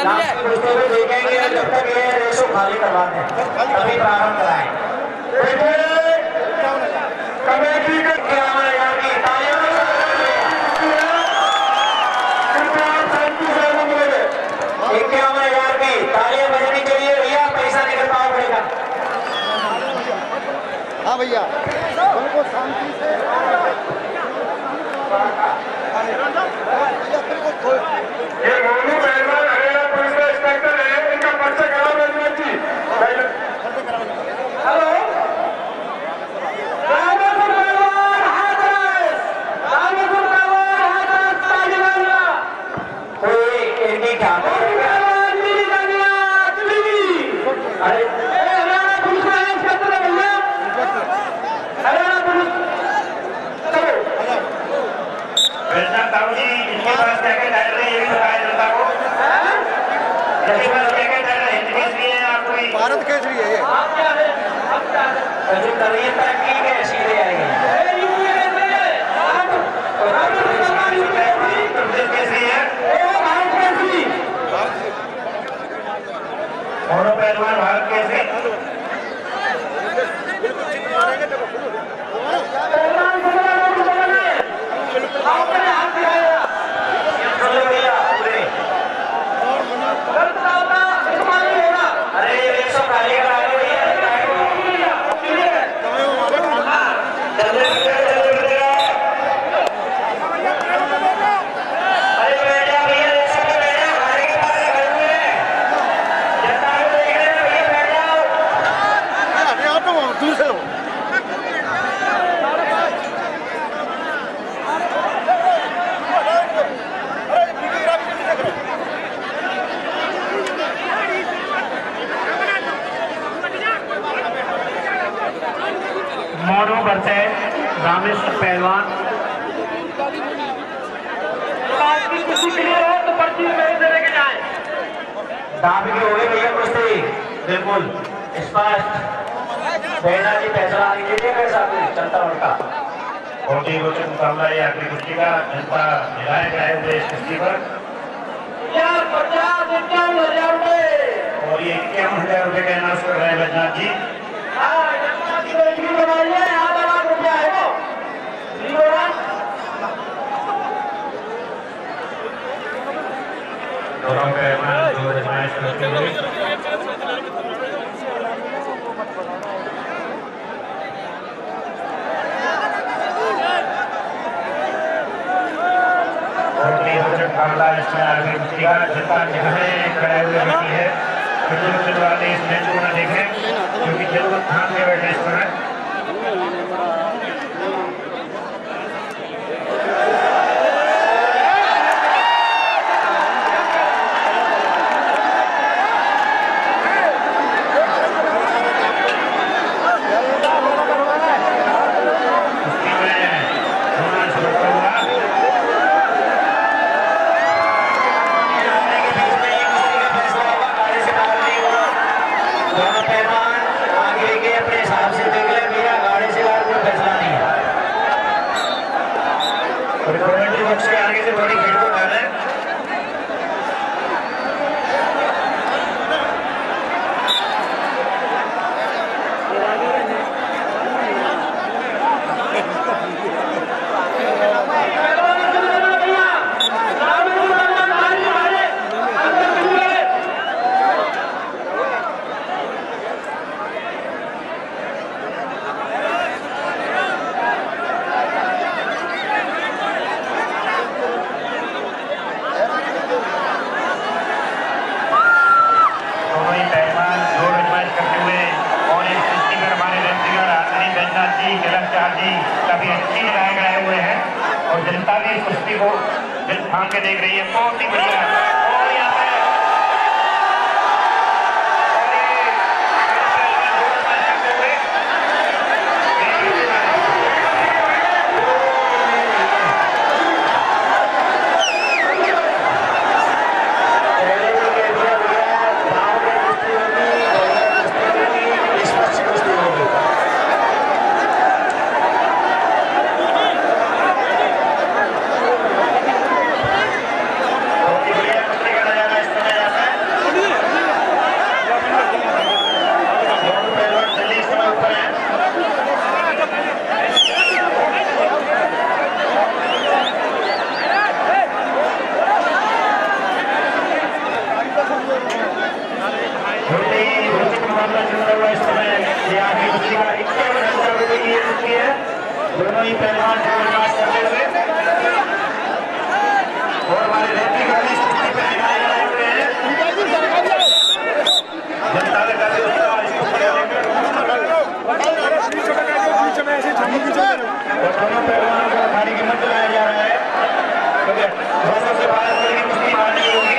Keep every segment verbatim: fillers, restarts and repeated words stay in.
देखेंगे जब तक ये रेशो खाली करवाते हैं तभी प्रारंभ कराएं। कमेटी के इक्यावन हजार की तालियां इक्यावन हजार की तालियां बजने के लिए भैया पैसा निकलवाना पड़ेगा। हाँ भैया उनको शांति से ये मोनू पहलवान हरियाणा पुलिस का इंस्पेक्टर है, इनका पर्चा कराओ रजनीश जी। हेलो कोई इनकी क्या अरे हरियाणा पुलिस का इंस्पेक्टर है भैया, हरियाणा पुलिस ताऊ जी इनके पास क्या क्या टाइटल है ये भी बताया जनता को। इनके पास क्या क्या टाइटल है, हिंदी केसरी है या कोई भारत केसरी है ये। आप क्या है आप क्या है जो कर रही है तरक्की के सीधे आएंगे केसरी है दोनों पहलवान भारत केसरी। अरे ये एक सौ खाली करा लो मोनू बरसे रामेश्वर पहलवान तो पर्ची में से लेके जाए दाब की हो गई भैया कुश्ती बिल्कुल स्पष्ट बेना जी फैसला लीजिए कैसा चलता उनका बहुत ही रोचक मुकाबला है आखिरी कुश्ती का। जनता निराश है हुए इस कुश्ती पर पचास इक्यावन हजार रुपए और ये इक्यावन हजार रुपए का इनाम कर रहे हैं रजनाथ जी। बनाइए आधा लाख रुपया है वो दोनों पहलवान जो रजमाइश करते हुए बहुत ही रोचक मुकाबला इसमें आगे कुश्ती का। जनता जगह खड़े हुए रहती है फिर वाले इस मैच को न देखें क्योंकि जरूर ध्यान में बैठे इस पर आगे से बड़ी भीड़ को डाले काफी अच्छी लगाए गए हुए हैं और जनता भी इस कुश्ती को दिल थाम के देख रही है। बहुत ही बढ़िया और यहाँ पे ये आखिर कुश्ती का इक्यावन हजार रुपए की ये कुश्ती है। दोनों ही पहलवान जोरदार करते हुए और हमारे रेफरी का भी इस कुश्ती पे दिखाए गए हुए हैं। जनता ने काफी उत्साह इसको खड़े होकर और दोनों पहलवानों को अखाड़े की मत लाया जा रहा है क्योंकि दोनों से बाहर की कुश्ती मारनी होगी।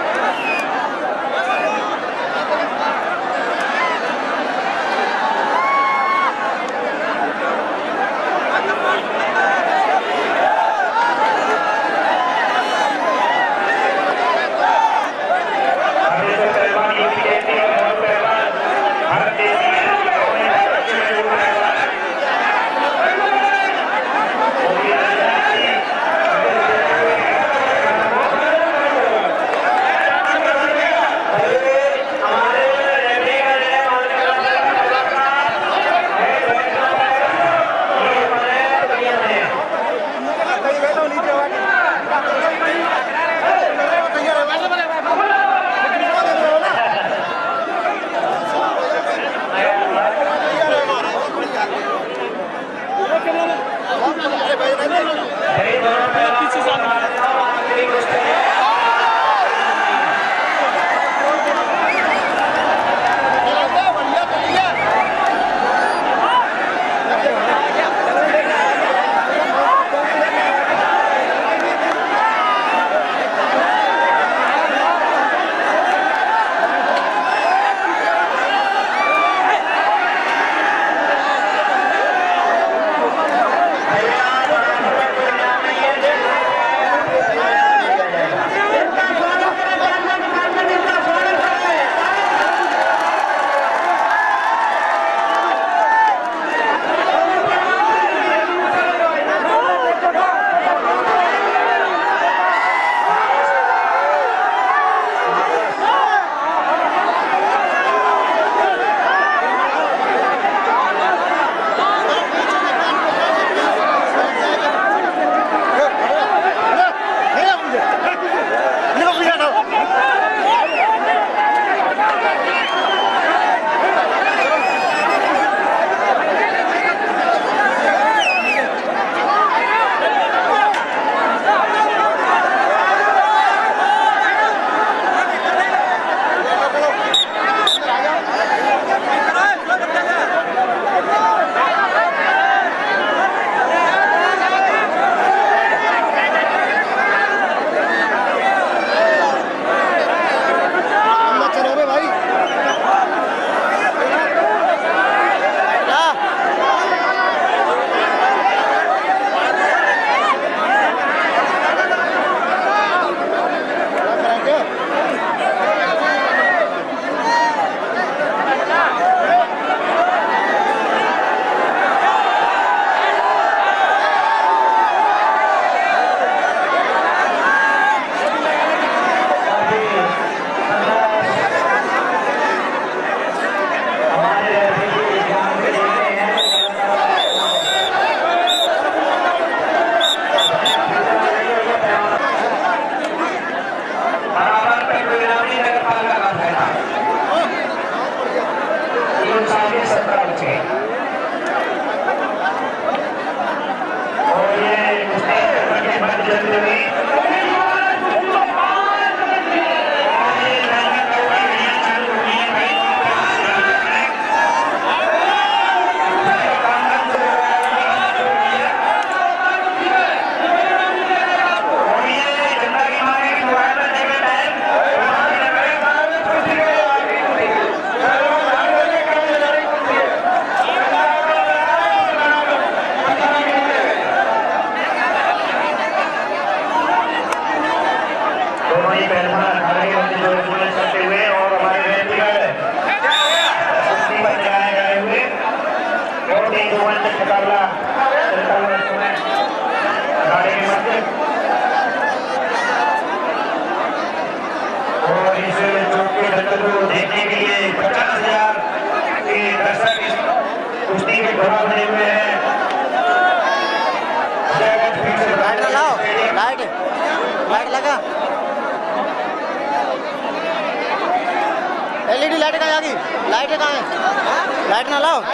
देखने के लिए पचास हजार के दर्शक इस कुश्ती में घोड़ा बने हुए हैं। लाइट लगाओ, लाइट लाइट लगा। एलईडी लाइट कहाँ जाएगी? लाइट कहाँ है? लाइट ना लाओ।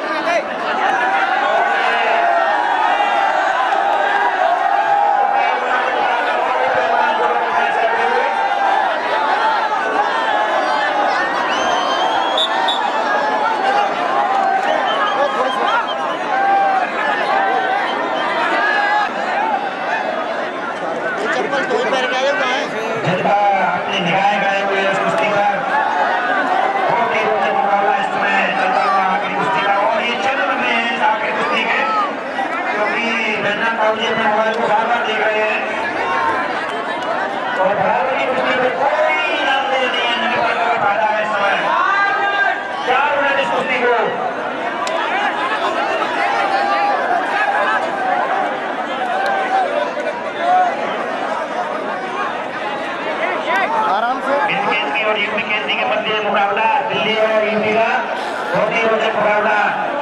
और यूपी केंद्रीय के मध्य मुकाबला दिल्ली और यूपी का बहुत ही रोचक मुकाबला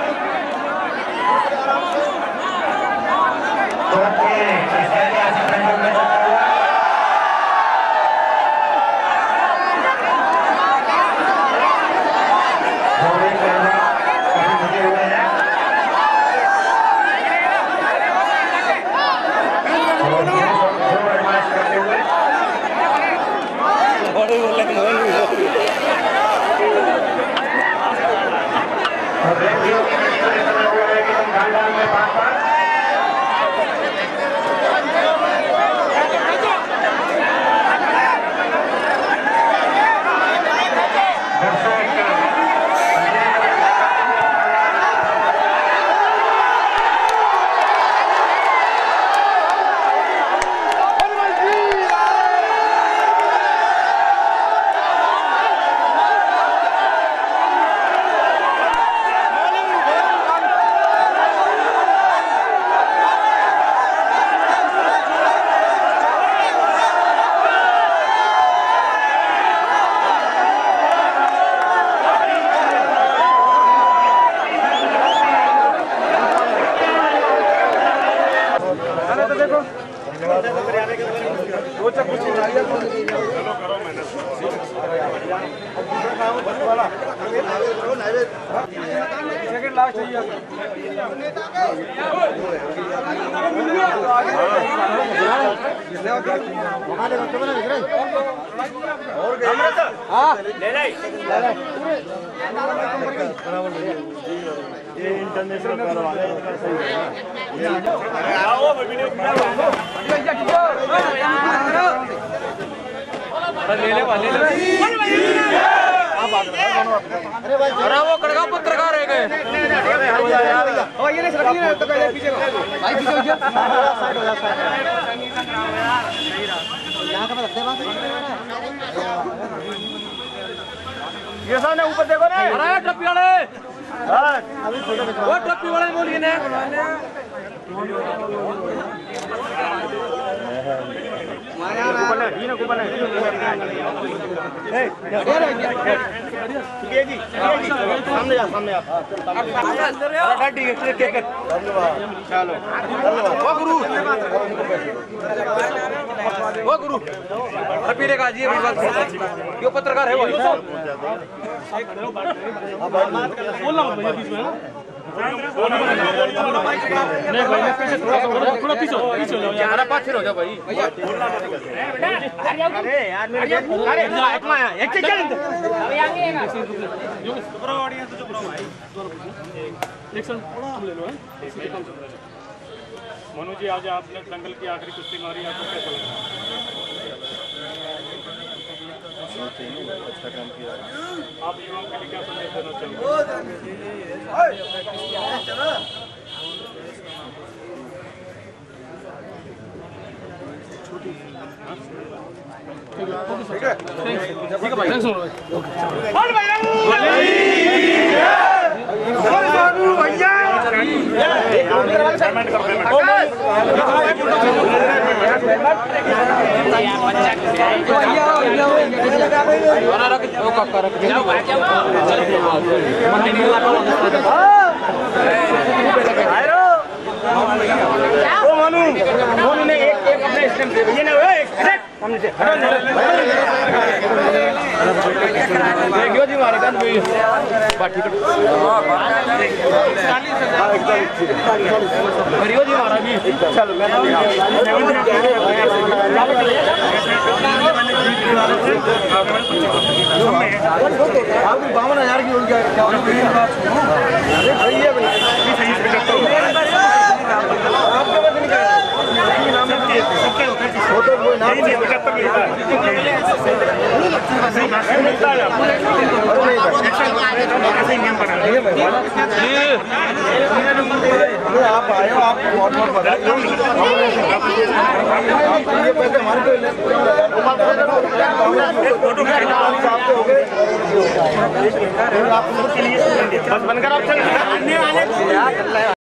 अरे वो कड़गा पत्रकार है गए ये नहीं सर तो पीछे भाई पीछे हो यहां का रखते बात ये सामने ऊपर देखो ना अरे ट्रपी वाले हां अभी फोटो खिंचवा वो ट्रपी वाले बोलिए ना ऊपर है ये ऊपर है ए ठीक है जी सामने जा सामने आप अरे ठीक है ठीक है चलो वो गुरु वो गुरु पीरे का जी ये पत्रकार है वो बोलना भैया बीच में नहीं भाई पीछे थोड़ा थोड़ा पीछे पीछे हो जाओ यार पास हो जाओ भाई अरे यार मेरे अरे एक माया एक चल अबे आगे है जो सुपर ऑडियंस जो ब्रो भाई एक्शन तुम ले लो है मनु जी आज आपने दंगल की आखिरी कुश्ती मारी आपको कैसा लगा अच्छा काम किया आप युवाओं के लिए क्या संदेश देना ठीक है ठीक है भाई थैंक्स बोल भाई बोल भैया पेमेंट कर पेमेंट मनु मनु ने एक एक अपने स्टैम्प दे ये ना देखियो जी मारे का भी बात ठीक करियो जी मारा भी चल मैं आप बावन हजार की हो गया आपका वजन क्या है नाम वो तो वो नाम मिलता है आप आए हो आपको बहुत बहुत बधाई ये पैसे हमारे को बस बनकर आप चल